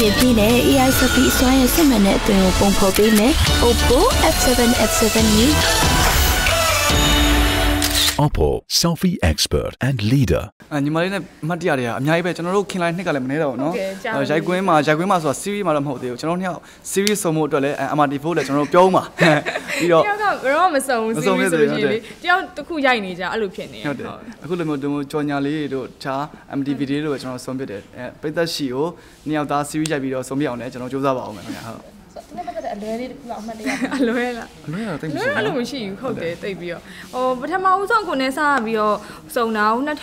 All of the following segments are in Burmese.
ရင်ပြီးနဲ့ AI စပီစွမ်းရစစ်မှန်တဲ့အသွင်ကိုပုံဖော်ပေးမယ် Oppo F7 New Oppo Selfie Expert and Leader ညီမလေးနဲ့မှတ်တရတွေကအများကြီးပဲကျွန်တော်တို့ခင်လိုက်နှစ်ကလည်းမနေတော့ဘူးเนาะရိုက်ကွင်းမှာဆိုတာ series မှာတော့မဟုတ်သေးဘူးကျွန်တော်တို့နှစ်ယောက် series ဆုံးဖို့အတွက်လည်း MRT4 လည်းကျွန်တော်တို့ပြောမှာပြီးတော့တယောက်ကဘယ်တော့မစုံဘူး series ဆိုလို့ရှိရင်လေတယောက်တစ်ခုရိုက်နေကြအဲ့လိုဖြစ်နေဟုတ်တယ်အခုလိုမျိုးကြော်ညာလေးတို့ခြား MTV တွေတို့ပဲကျွန်တော်ဆုံးဖြစ်တယ်ပိတ်သက်ရှိကိုနှစ်ယောက်သား series ရိုက်ပြီးတော့ဆုံးပြအောင်လည်းကျွန်တော်စူးစမ်းပါအောင်မယ်ခင်ဗျာဟုတ်ဒီနေ့ပတ်သက်အလွဲလေးတစ်ခုလောက်အမှတ်တရအလွဲလားအလွဲတော့တိတ်မရှိဘူးအဲ့လိုမရှိဘူးဟုတ်တယ်တိတ်ပြီးတော့ပထမဦးဆုံးကိုနဲ့စပြီးတော့စုံတာ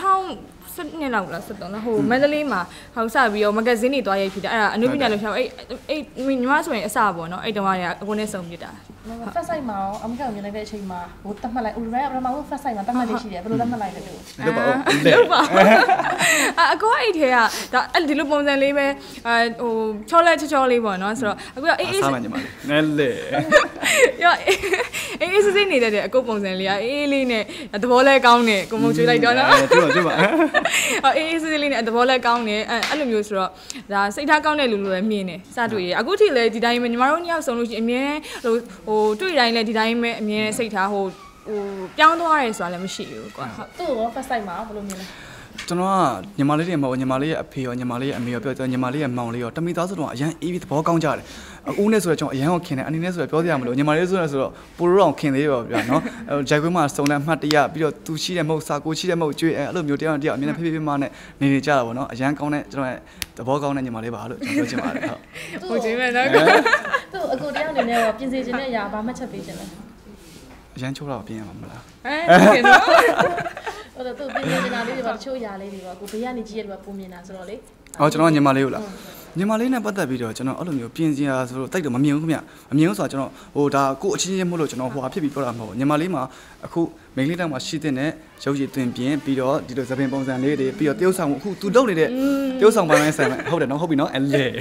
2012လောက်လား13လားဟိုမန္တလေးမှာဟောက်စပြီးတော့မဂဇင်းတွေတွားရိုက်ဖြစ်တယ်အဲ့ဒါအနုပညာလှူရှာအဲ့ညီမဆိုရင်အစပေါ့နော်အဲ့တုန်းကအကိုနဲ့စုံပြတာ first site မှာအမကမြင်လိုက်တဲ့အချိန်မှာဟိုတတ်မှတ်လိုက် Ultra ပထမဆုံး first site မှာတတ်မှတ်လေးရှိတယ်ဘယ်လိုတတ်မှတ်လိုက်လဲလို့လုပ်ပါဦးလုပ်ပါအကောအဲ့ထဲကဒါအဲ့ဒီလိုပုံစံလေးပဲဟိုချောလေးပေါ့နော်ဆိုတော့အခုအေးစားမှညီမလေးနဲလေရောအေးစစ်နေတဲ့အကုတ်ပုံစံလေးအေးလေးနဲ့သဘောလဲကောင်းတယ်ကိုမုံကျွေးလိုက်တော့နော်ကျွတ်ပါအေးစစ်လေးနဲ့သဘောလဲကောင်းတယ်အဲ့လိုမျိုးဆိုတော့ဒါစိတ်ထားကောင်းတဲ့လူလိုပဲမြင်တယ်စတွေ့ရအခုထိလည်းဒီတိုင်းပဲညီမတို့ညောက်ဆုံးလို့ရှိရင်အမြဲဟိုတွေ့တိုင်းလည်းဒီတိုင်းပဲအမြဲစိတ်ထားဟိုပြောင်းသွားရဲဆိုတာလည်းမရှိဘူးကွာဟုတ်သူ့ရော first site မှာဘယ်လိုမြင်လဲကျွန်တော်ကညီမလေးတွေမဟုတ်ညီမလေးရဲ့အဖေရောညီမလေးရဲ့အမေရောပြောညီမလေးရဲ့မောင်လေးရောတမိသားစုတော့အရန်အေးပြီးသဘောကောင်းကြတယ်ဦးနဲ့ဆိုတော့ကျွန်တော်အရန်ကိုခင်တယ်အနေနဲ့ဆိုတော့ပြောစရာမလိုညီမလေးဆိုတော့ပိုလို့တော့ခင်သေးပါဗျာနော်ဂျိုက်ကွင်းမှာစုံတဲ့အမှတ်တရပြီးတော့သူရှိတဲ့မဟုတ်စာကိုရှိတဲ့မဟုတ်ကျွေးအဲ့လိုမျိုးတရားအမြင်နဲ့ဖေးဖေးမနဲ့နေကြတာပေါ့နော်အရန်ကောင်းတဲ့ကျွန်တော်ရဲ့သဘောကောင်းတဲ့ညီမလေးပါလို့ကျွန်တော်ပြောချင်ပါတယ်ဟုတ်ဟုတ်ကြည့်မယ်နော်သူ့အကိုတရားအနေနဲ့ရောပြင်ဆင်ခြင်းနဲ့အရာဘာမှချက်ပေးခြင်းလဲအရန်ချိုးတော့ပြင်ရမှာမလားပြင်တော့ဟုတ်တယ်သူပြင်နေတာလေးတွေပါတချို့ຢာလေးတွေပါကိုဘေးကနေကြည့်ရလို့ပုံမြင်တာဆိုတော့လေကျွန်တော်ညီမလေးကိုလားညီမလေးနဲ့ပတ်သက်ပြီးတော့ကျွန်တော်အဲ့လိုမျိုးပြင်စရာဆိုတော့တိုက်တော့မမြင်ဘူးခင်ဗျမမြင်ဘူးဆိုတော့ကျွန်တော်ဟိုဒါကိုအချင်းချင်းမို့လို့ကျွန်တော်ဟိုဟာဖြစ်ပြီးပြောတာမဟုတ်ဘူးညီမလေးမှာအခုမိန်းကလေးတောင်မှရှိတဲ့နဲ့ရုပ်ရည်တွင်ပြင်ပြီးတော့ဒီလိုသပင်ပုံစံလေးတွေပြီးတော့တရုပ်ဆောင်အခုသူလုပ်နေတဲ့တရုပ်ဆောင်ပိုင်းဆိုင်ဟုတ်တယ်နော်ဟုတ်ပြီနော်အဲ့လေ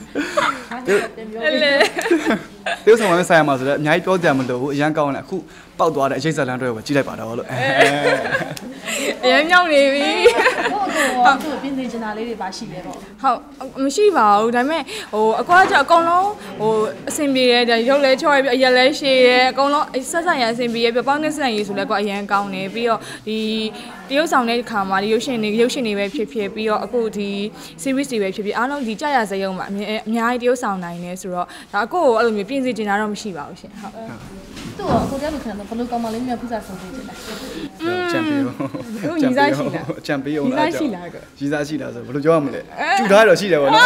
တရုပ်ဆောင်ပိုင်းဆိုင်မှာဆိုတော့အများကြီးပြောကြမလို့အရန်ကောင်းတယ်အခုပောက်သွားတဲ့အရေးစလန်းတွေကိုကြည့်လိုက်ပါတော့လို့အရန်မြောက်နေပြီဟုတ်သူပြင်ဆင်ချင်တာလေးတွေပါရှိတယ်ပေါ့ဟုတ်မရှိပါဘူးဒါပေမဲ့ဟိုအကွာကျအကုန်လုံးဟိုအဆင်ပြေတယ်ရုပ်လဲချော်ရပြီးအရက်လဲရှည်တယ်အကုန်လုံးဆက်ဆက်ရအဆင်ပြေရပြီးပေါင်းတဲ့ဆက်ရည်ဆိုလဲကွာအရန်ကောင်းတယ်ပြီးတော့ဒီတရုပ်ဆောင်တဲ့ခါမှာဒီရုပ်ရှင်တွေပဲဖြစ်ပြီးတော့အခုဒီ series တွေပဲဖြစ်အားလုံးဒီကြာရစရုံမှာအများကြီးတရုပ်ဆောင်နိုင်နေဆိုတော့ဒါအခုအဲ့လိုမျိုးပြင်ဆင်ချင်တာတော့မရှိပါဘူးရှင်ဟုတ်သူ့ကိုကိုတရားမခံတော့ဘယ်လိုကောင်းမလေးမျိုးဖူးစားဆုံးပေးချင်လဲချန်ပီယံရည်စားရှိလားချန်ပီယံလားရည်စားရှိလားရည်စားရှိလားဆိုဘယ်လိုပြောရမလဲကျူထားတော့ရှိတယ်ပေါ့နော်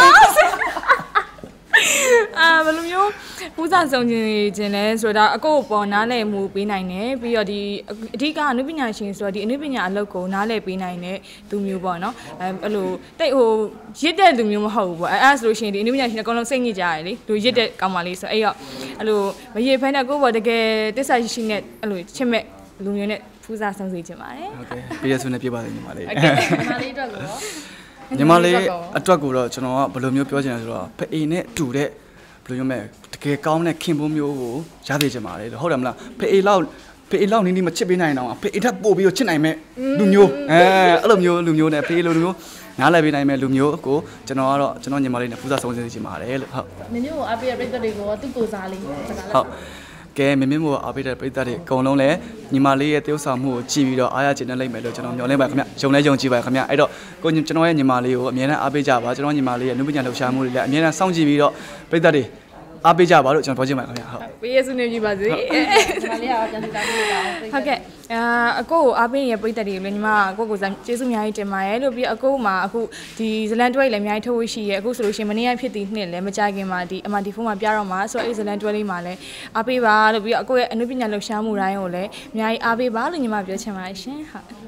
ဘယ်လိုမျိုးပူဇာဆောင်ခြင်းလဲဆိုတာအကိုပေါ်နားလည်မှုပေးနိုင်တယ်ပြီးတော့ဒီအဓိကအနုပညာရှင်ဆိုတော့ဒီအနုပညာအလုပ်ကိုနားလည်ပေးနိုင်တဲ့သူမျိုးပေါ့နော်အဲ့လိုတိတ်ဟိုရစ်တဲ့သူမျိုးမဟုတ်ဘူးပေါ့အဲ့ဆိုလို့ရှိရင်ဒီအနုပညာရှင်အကုန်လုံးစိတ်ညစ်ကြရတယ်လေလူရစ်တဲ့ကောင်မလေးဆိုအဲ့တော့အဲ့လိုမရစ်ဖဲနဲ့ကိုပေါ်တကယ်တစ္ဆာရှိနဲ့အဲ့လိုချစ်မဲ့လူမျိုးနဲ့ပူဇာဆောင်စေချင်ပါတယ်ဟုတ်ကဲ့ပြည့်စုံနဲ့ပြပါလိမ့်ညီမလေးညီမလေးအတွက်ကိုညီမလေးအတွက်ကိုတော့ကျွန်တော်ကဘယ်လိုမျိုးပြောချင်လဲဆိုတော့ဖအေနဲ့တူတဲ့ဘယ်လိုမျိုးမဲ့တကယ်ကောင်းတဲ့ခင်ပွန်းမျိုးကိုရသေးချင်ပါတယ်ဟုတ်တယ်မလားဖအေလောက်နင်းနေမချစ်ပေးနိုင်တော့ဖအေထပ်ပို့ပြီးတော့ချစ်နိုင်မဲ့လူမျိုးအဲ့လိုမျိုးလူမျိုးနဲ့ဖအေလိုလူမျိုးနားလည်ပေးနိုင်မဲ့လူမျိုးကိုကျွန်တော်ကတော့ကျွန်တော်ညီမလေးနဲ့ပူဇာဆုံးစေချင်ပါတယ်လို့ဟုတ်မင်းမျိုးကိုအားပေးတဲ့ပရိသတ်တွေကိုသူ့ကိုစားလေးစကားဟုတ်ကဲမင်းမို့အားပေးတဲ့ပရိသတ်တွေအကုန်လုံးလည်းညီမလေးရဲ့တရုပ်ဆောင်မှုကိုကြည့်ပြီးတော့အားရကျင်နေလိမ့်မယ်လို့ကျွန်တော်မျှော်လင့်ပါခင်ဗျယုံလဲယုံကြည်ပါခင်ဗျအဲ့တော့ကိုကျွန်တော်ရဲ့ညီမလေးကိုအမြဲတမ်းအားပေးကြပါကျွန်တော်ညီမလေးရဲ့အနုပညာလှူရှာမှုတွေလည်းအမြဲတမ်းစောင့်ကြည့်ပြီးတော့ပရိသတ်တွေအားပေးကြပါလို့ကျွန်တော်ပြောချင်ပါခင်ဗျဟုတ်ပေးရစုနေပြီပါစေညီမလေးကပြန်စီသားလေးပါဟုတ်ကဲ့အကိုကိုအားပေးနေတဲ့ပရိသတ်တွေလည်းညီမကိုကိုကျေးဇူးအများကြီးတင်ပါတယ်လို့ပြီးအကိုမှာအခုဒီဇလန်တွဲလည်းအများကြီးထုတ်ဝရှိရဲအခုဆိုလို့ရှိရင်မနေ့ကဖြစ်တည်နှစ်လည်းမကြခင်မှာဒီ MRT4 မှာပြတော့မှာဆိုတော့အဲ့ဇလန်တွဲလေးမှာလည်းအားပေးပါလို့ပြီးအကိုရဲ့အနုပညာလှူရှာမှုတိုင်းကိုလည်းအများကြီးအားပေးပါလို့ညီမပြောချင်ပါတယ်ရှင်ဟုတ်